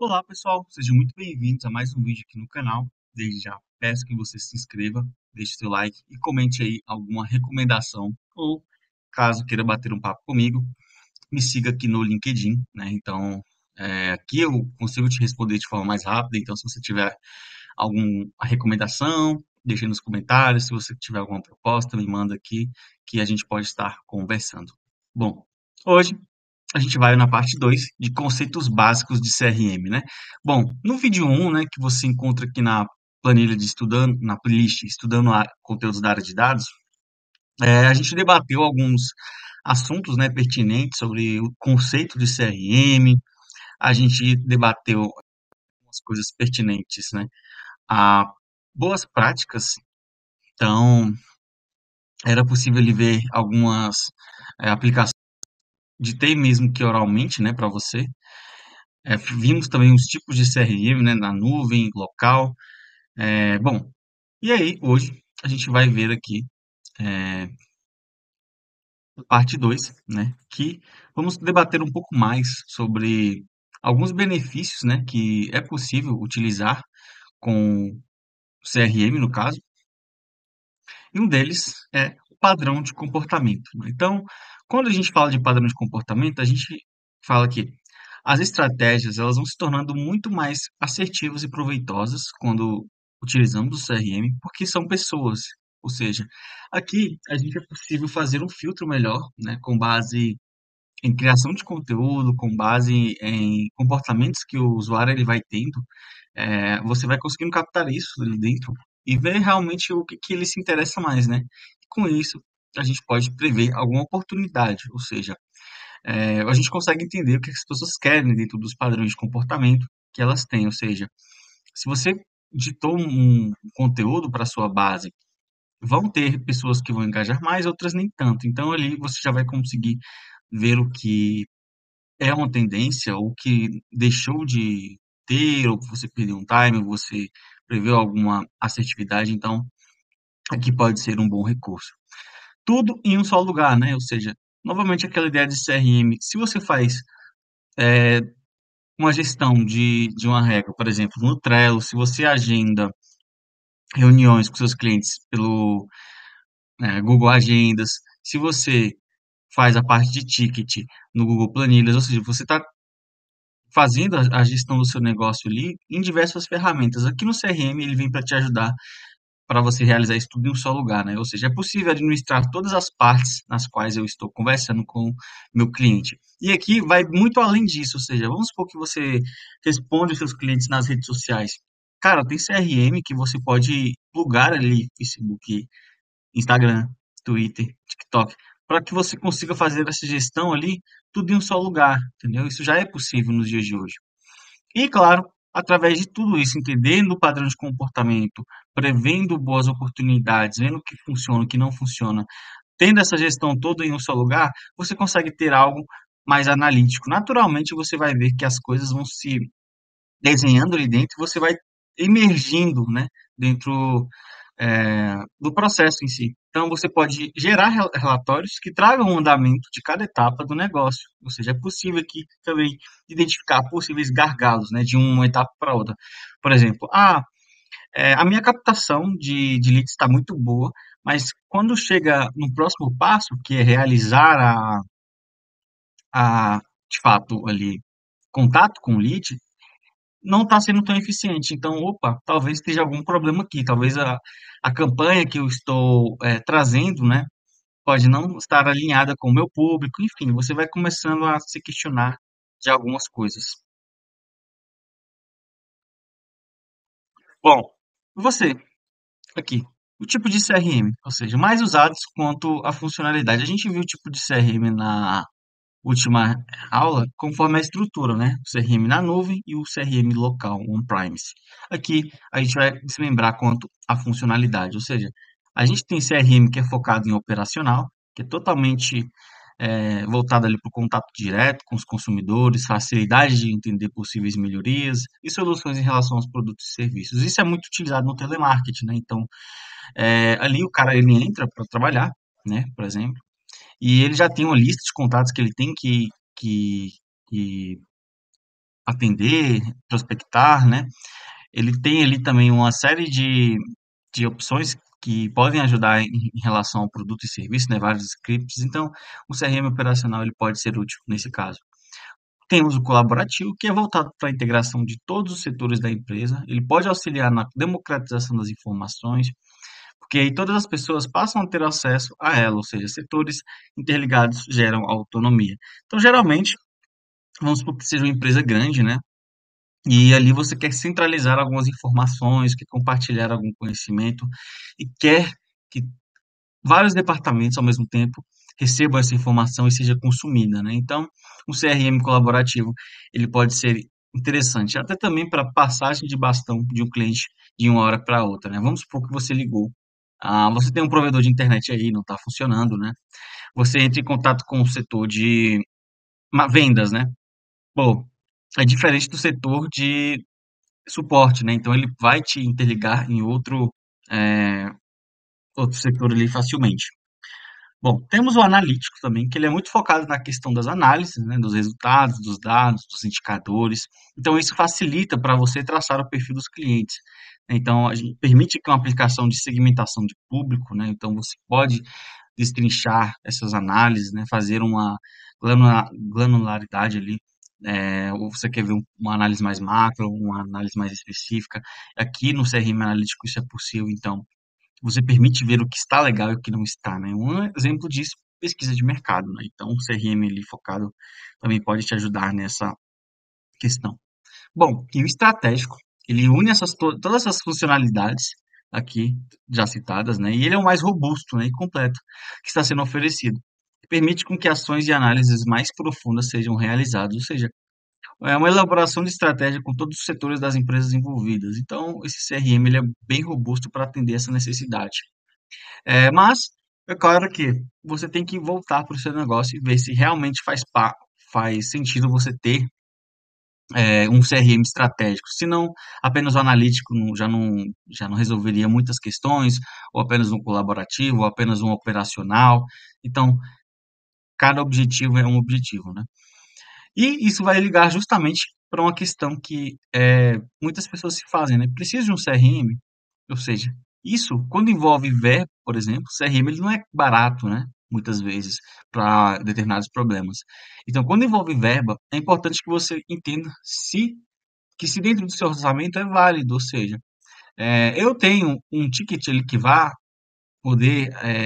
Olá, pessoal, sejam muito bem-vindos a mais um vídeo aqui no canal. Desde já peço que você se inscreva, deixe seu like e comente aí alguma recomendação ou, caso queira bater um papo comigo, me siga aqui no LinkedIn, né? Então, aqui eu consigo te responder de forma mais rápida. Então, se você tiver alguma recomendação, deixe nos comentários. Se você tiver alguma proposta, me manda aqui que a gente pode estar conversando. Bom, hoje a gente vai na parte 2 de conceitos básicos de CRM, né? Bom, no vídeo um, né, que você encontra aqui na planilha de estudando, na playlist estudando conteúdos da área de dados, a gente debateu alguns assuntos, né, pertinentes sobre o conceito de CRM, a gente debateu algumas coisas pertinentes, né, a boas práticas. Então, era possível ele ver algumas aplicações de TI mesmo que oralmente, né, para você. Vimos também os tipos de CRM, né, na nuvem, local. Bom, e aí hoje a gente vai ver aqui é, a parte 2, né, que vamos debater um pouco mais sobre alguns benefícios, né, que é possível utilizar com o CRM, no caso, e um deles é o padrão de comportamento, né? Então, quando a gente fala de padrão de comportamento, a gente fala que as estratégias elas vão se tornando muito mais assertivas e proveitosas quando utilizamos o CRM, porque são pessoas. Ou seja, aqui a gente é possível fazer um filtro melhor, né, com base em criação de conteúdo, com base em comportamentos que o usuário ele vai tendo. Você vai conseguindo captar isso ali dentro e ver realmente o que, que ele se interessa mais, né? E com isso, a gente pode prever alguma oportunidade, ou seja, a gente consegue entender o que as pessoas querem dentro dos padrões de comportamento que elas têm. Ou seja, se você ditou um conteúdo para a sua base, vão ter pessoas que vão engajar mais, outras nem tanto. Então, ali você já vai conseguir ver o que é uma tendência, ou que deixou de ter, ou que você perdeu um time, ou você preveu alguma assertividade. Então, aqui pode ser um bom recurso. Tudo em um só lugar, né? Ou seja, novamente aquela ideia de CRM, se você faz uma gestão de uma regra, por exemplo, no Trello, se você agenda reuniões com seus clientes pelo Google Agendas, se você faz a parte de ticket no Google Planilhas, ou seja, você está fazendo a gestão do seu negócio ali em diversas ferramentas. Aqui no CRM ele vem para te ajudar para você realizar isso tudo em um só lugar, né? Ou seja, é possível administrar todas as partes nas quais eu estou conversando com meu cliente. E aqui vai muito além disso, ou seja, vamos supor que você responde os seus clientes nas redes sociais. Cara, tem CRM que você pode plugar ali, Facebook, Instagram, Twitter, TikTok, para que você consiga fazer essa gestão ali tudo em um só lugar, entendeu? Isso já é possível nos dias de hoje. E, claro, através de tudo isso, entendendo o padrão de comportamento, prevendo boas oportunidades, vendo o que funciona, o que não funciona, tendo essa gestão toda em um só lugar, você consegue ter algo mais analítico. Naturalmente, você vai ver que as coisas vão se desenhando ali dentro, você vai emergindo, né, dentro do processo em si. Então, você pode gerar relatórios que tragam o andamento de cada etapa do negócio. Ou seja, é possível aqui também identificar possíveis gargalos, né, de uma etapa para outra. Por exemplo, a minha captação de leads está muito boa, mas quando chega no próximo passo, que é realizar de fato, ali, contato com o lead, não está sendo tão eficiente. Então, opa, talvez esteja algum problema aqui. Talvez a campanha que eu estou trazendo, né, pode não estar alinhada com o meu público. Enfim, você vai começando a se questionar de algumas coisas. Bom, você, aqui, o tipo de CRM, ou seja, mais usados quanto à funcionalidade. A gente viu o tipo de CRM na última aula, conforme a estrutura, né? O CRM na nuvem e o CRM local, on-premise. Aqui a gente vai desmembrar quanto à funcionalidade, ou seja, a gente tem CRM que é focado em operacional, que é totalmente voltado ali para o contato direto com os consumidores, facilidade de entender possíveis melhorias e soluções em relação aos produtos e serviços. Isso é muito utilizado no telemarketing, né? Então, ali o cara ele entra para trabalhar, né? Por exemplo, e ele já tem uma lista de contatos que ele tem que atender, prospectar, né? Ele tem ali também uma série de opções que podem ajudar em relação ao produto e serviço, né? Vários scripts. Então, o CRM operacional ele pode ser útil nesse caso. Temos o colaborativo, que é voltado para a integração de todos os setores da empresa. Ele pode auxiliar na democratização das informações, porque aí todas as pessoas passam a ter acesso a ela, ou seja, setores interligados geram autonomia. Então, geralmente, vamos supor que seja uma empresa grande, né? E ali você quer centralizar algumas informações, quer compartilhar algum conhecimento e quer que vários departamentos ao mesmo tempo recebam essa informação e seja consumida, né? Então, o CRM colaborativo, ele pode ser interessante, até também para passagem de bastão de um cliente de uma hora para outra, né? Vamos supor que você ligou, você tem um provedor de internet aí, não está funcionando, né? Você entra em contato com o setor de vendas, né? Pô, é diferente do setor de suporte, né? Então ele vai te interligar em eh, outro setor ali facilmente. Bom, temos o analítico também, que ele é muito focado na questão das análises, né, dos resultados, dos dados, dos indicadores. Então, isso facilita para você traçar o perfil dos clientes. Então, a gente permite que uma aplicação de segmentação de público, né, então você pode destrinchar essas análises, né, fazer uma granularidade ali. Ou você quer ver uma análise mais macro, uma análise mais específica. Aqui no CRM Analítico isso é possível, então você permite ver o que está legal e o que não está, né? Um exemplo disso, pesquisa de mercado, né? Então, o CRM ali focado também pode te ajudar nessa questão. Bom, e o estratégico, ele une todas essas funcionalidades aqui já citadas, né? E ele é o mais robusto, né, e completo que está sendo oferecido. Permite com que ações e análises mais profundas sejam realizadas, ou seja, é uma elaboração de estratégia com todos os setores das empresas envolvidas. Então, esse CRM ele é bem robusto para atender essa necessidade. Mas é claro que você tem que voltar para o seu negócio e ver se realmente faz sentido você ter um CRM estratégico. Se não, apenas o analítico já não resolveria muitas questões, ou apenas um colaborativo, ou apenas um operacional. Então, cada objetivo é um objetivo, né? E isso vai ligar justamente para uma questão que muitas pessoas se fazem, né? Preciso de um CRM, ou seja, isso quando envolve verba, por exemplo, o CRM ele não é barato, né? Muitas vezes para determinados problemas. Então, quando envolve verba, é importante que você entenda se dentro do seu orçamento é válido, ou seja, eu tenho um ticket ali que vá poder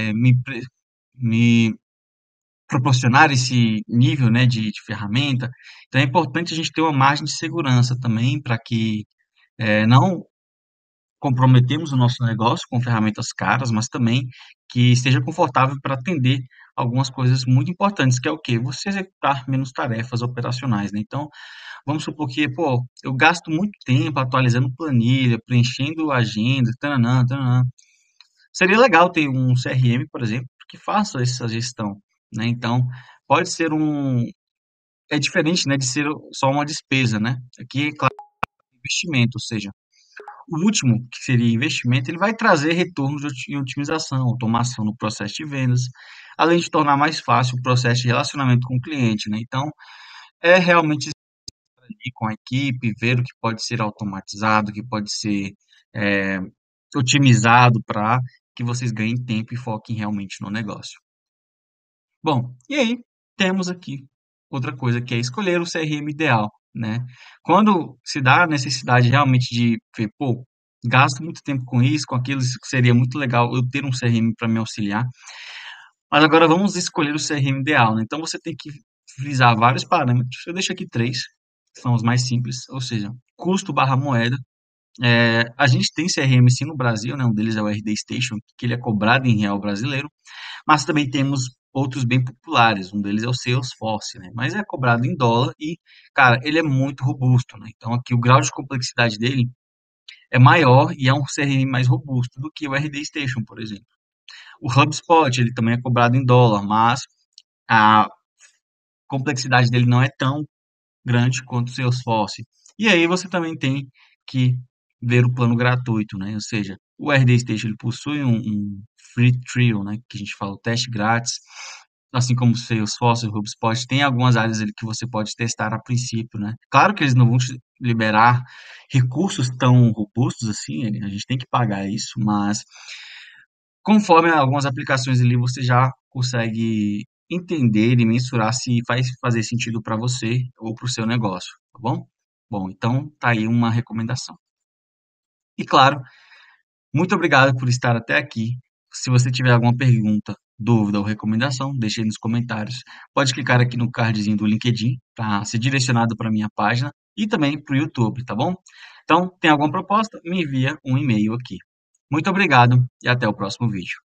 me proporcionar esse nível, né, de ferramenta. Então é importante a gente ter uma margem de segurança também para que não comprometemos o nosso negócio com ferramentas caras, mas também que esteja confortável para atender algumas coisas muito importantes, que é o quê? Você executar menos tarefas operacionais, né? Então, vamos supor que, pô, eu gasto muito tempo atualizando planilha, preenchendo agenda, tananã, tananã. Seria legal ter um CRM, por exemplo, que faça essa gestão, né? Então, pode ser é diferente, né, de ser só uma despesa, né? Aqui, é claro, investimento, ou seja, o último, que seria investimento, ele vai trazer retornos de otimização, automação no processo de vendas, além de tornar mais fácil o processo de relacionamento com o cliente, né? Então, é realmente ir com a equipe, ver o que pode ser automatizado, o que pode ser é, otimizado para que vocês ganhem tempo e foquem realmente no negócio. Bom, e aí temos aqui outra coisa que é escolher o CRM ideal, né? Quando se dá a necessidade realmente de ver, pô, gasto muito tempo com isso, com aquilo, isso seria muito legal eu ter um CRM para me auxiliar. Mas agora vamos escolher o CRM ideal, né? Então você tem que frisar vários parâmetros. Eu deixo aqui três, que são os mais simples, ou seja, custo barra moeda. A gente tem CRM sim no Brasil, né? Um deles é o RD Station, que ele é cobrado em real brasileiro. Mas também temos outros bem populares, um deles é o Salesforce, né? Mas é cobrado em dólar e, cara, ele é muito robusto, né? Então aqui o grau de complexidade dele é maior e é um CRM mais robusto do que o RD Station, por exemplo. O HubSpot, ele também é cobrado em dólar, mas a complexidade dele não é tão grande quanto o Salesforce. E aí você também tem que ver o plano gratuito, né? Ou seja, o RD Station ele possui um free trial, né? Que a gente fala o teste grátis, assim como o Salesforce e o HubSpot, tem algumas áreas ali que você pode testar a princípio, né? Claro que eles não vão te liberar recursos tão robustos assim, a gente tem que pagar isso, mas conforme algumas aplicações ali, você já consegue entender e mensurar se faz fazer sentido para você ou para o seu negócio, tá bom? Bom, então tá aí uma recomendação. E claro, muito obrigado por estar até aqui. Se você tiver alguma pergunta, dúvida ou recomendação, deixe aí nos comentários. Pode clicar aqui no cardzinho do LinkedIn para ser direcionado para a minha página e também para o YouTube, tá bom? Então, tem alguma proposta? Me envia um e-mail aqui. Muito obrigado e até o próximo vídeo.